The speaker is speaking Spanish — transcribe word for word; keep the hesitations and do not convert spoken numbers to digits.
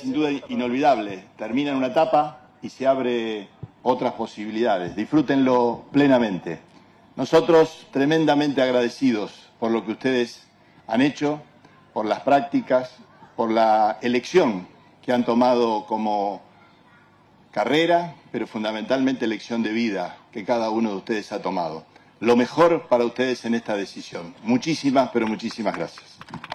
sin duda inolvidable. Termina en una etapa y se abre otras posibilidades. Disfrútenlo plenamente. Nosotros tremendamente agradecidos por lo que ustedes han hecho, por las prácticas, por la elección que han tomado como carrera, pero fundamentalmente elección de vida que cada uno de ustedes ha tomado. Lo mejor para ustedes en esta decisión. Muchísimas, pero muchísimas gracias.